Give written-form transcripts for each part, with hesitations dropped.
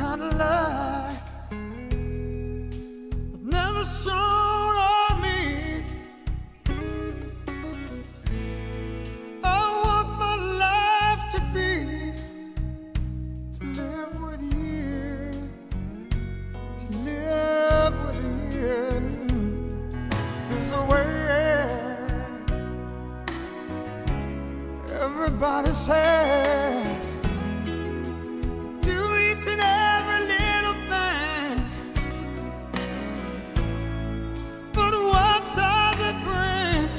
kind of light that never shone on me. I want my life to be to live with you, to live with you. There's a way everybody says to do each and every little thing, but what does it bring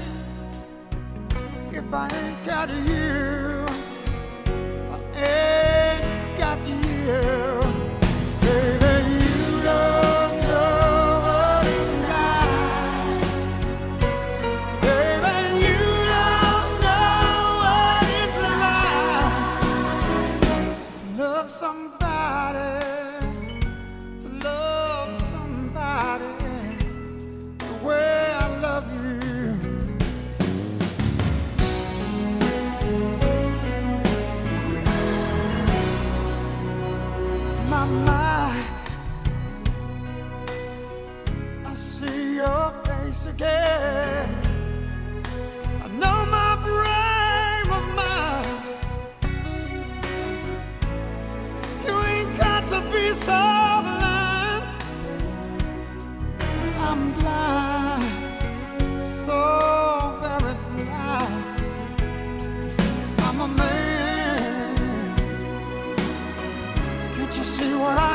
if I ain't got you? I ain't got you. Baby, you don't know what it's like. Baby, you don't know what it's like to love somebody, to love somebody the way I love you. In my mind, I see your face again. I know my frame of mind. You ain't got to be so blind. I'm blind, so very blind. I'm a man. Can't you see what I